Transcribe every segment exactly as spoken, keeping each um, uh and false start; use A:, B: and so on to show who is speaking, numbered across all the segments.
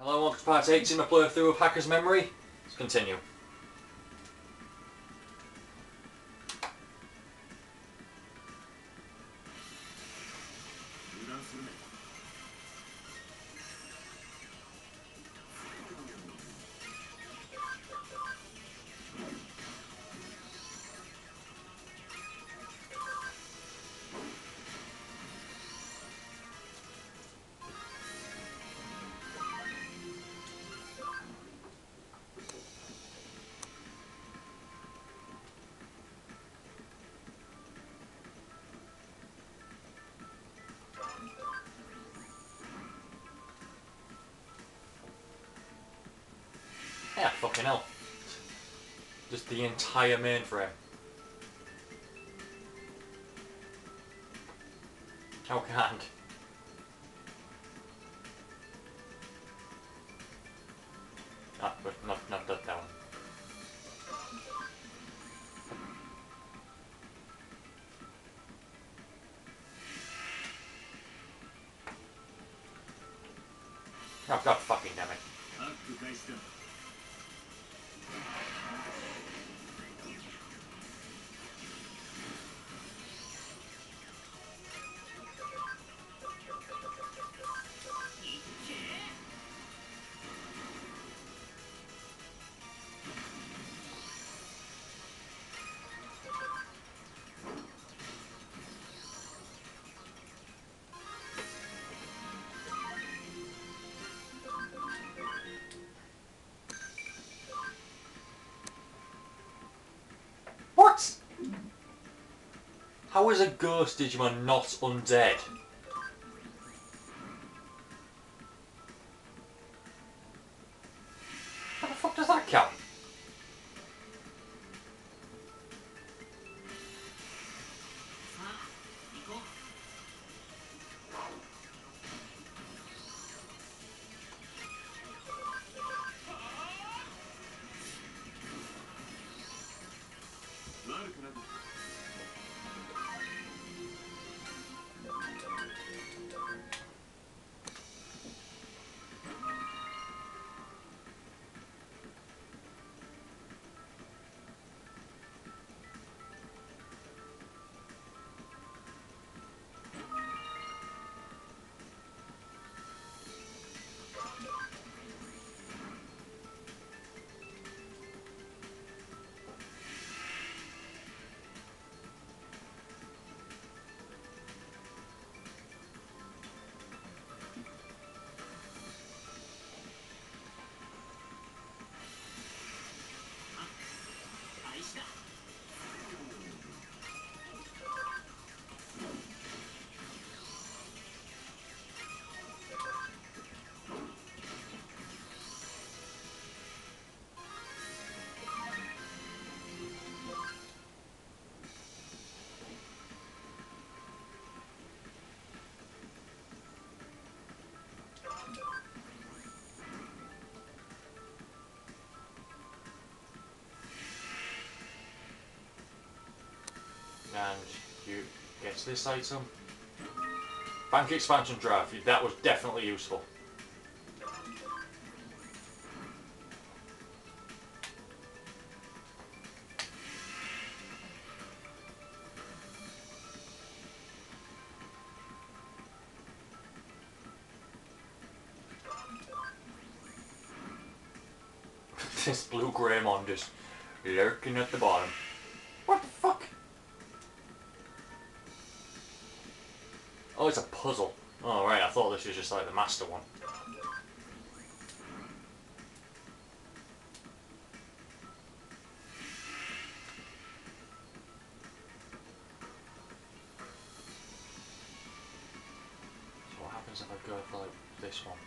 A: Hello, welcome to part eight in my playthrough of Hacker's Memory. Let's continue. Yeah, fucking hell. Just the entire mainframe. How kind. Ah, but not, not that down. Oh, god fucking damn it. What? How is a ghost Digimon not undead? How the fuck does that count? And you get this item. Bank expansion drive, that was definitely useful. This blue Greymon just lurking at the bottom. What the fuck? Oh, it's a puzzle. Oh, right, I thought this was just like the master one. So what happens if I go for like this one?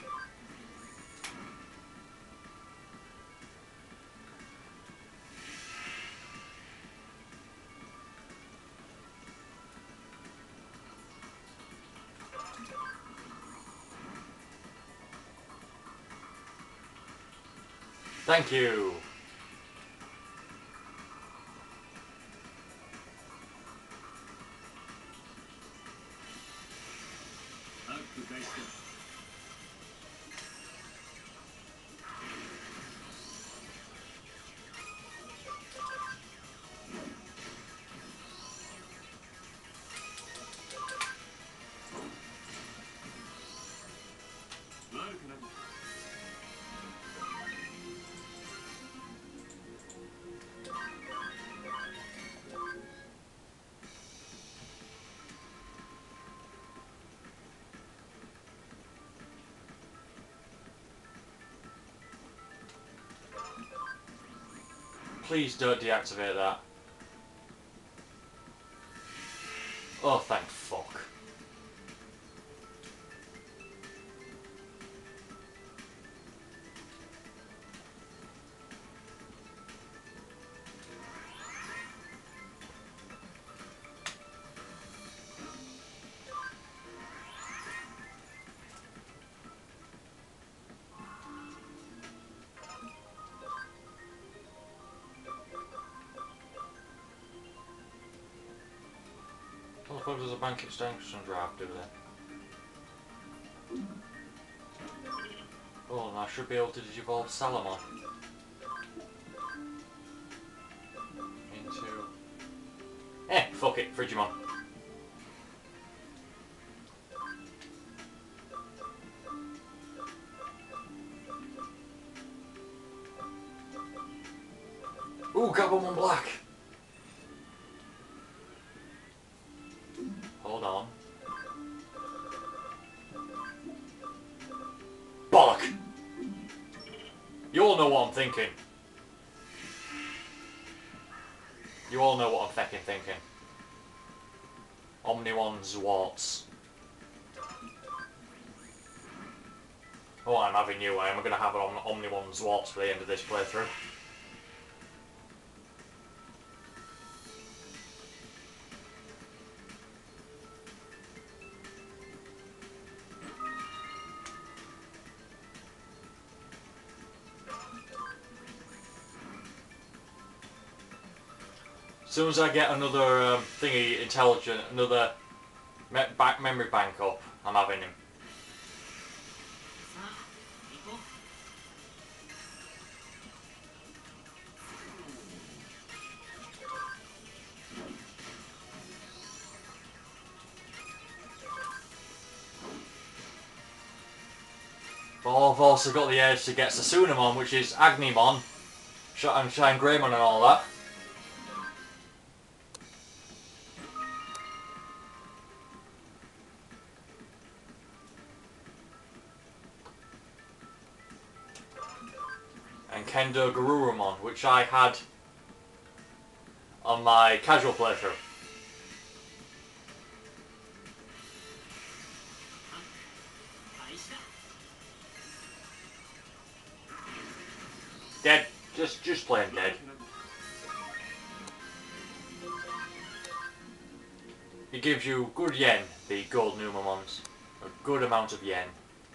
A: Thank you! Please don't deactivate that. Oh, thank fuck. What the fuck does a bank extension draft do then? Oh, and I should be able to digivolve Salamon into... Eh, fuck it, Frigimon. Ooh, Gabumon Black! Hold on. Bollock! You all know what I'm thinking. You all know what I'm fucking thinking. Omnimon Zwarts. Oh, I'm having you. I am going to have an Om Omnimon Zwarts for the end of this playthrough. As soon as I get another um, thingy intelligent, another me back memory bank up, I'm having him. But I've also got the edge to get Susanamon, which is Agnimon, and Shine Greymon and all that. And Kendo Garurumon, which I had on my casual playthrough. Dead. Just, just plain dead. It gives you good yen, the gold Numamons. A good amount of yen.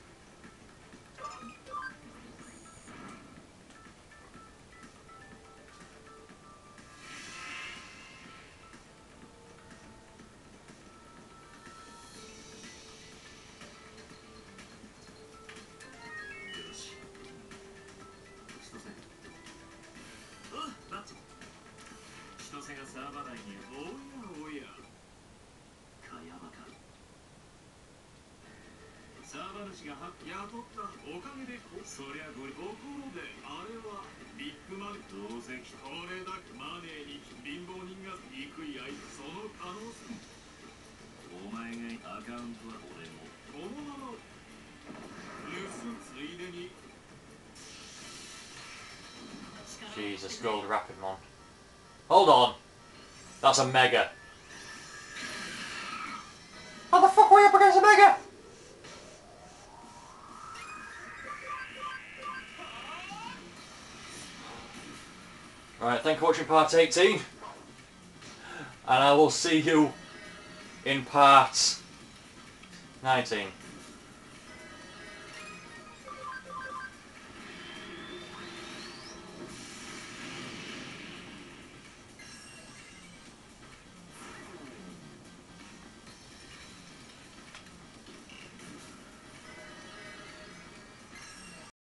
A: Jesus, Gold Rapidmon. Hold on. That's a Mega. How the fuck are we up against a Mega? Right, thank you for watching part eighteen. And I will see you in part nineteen.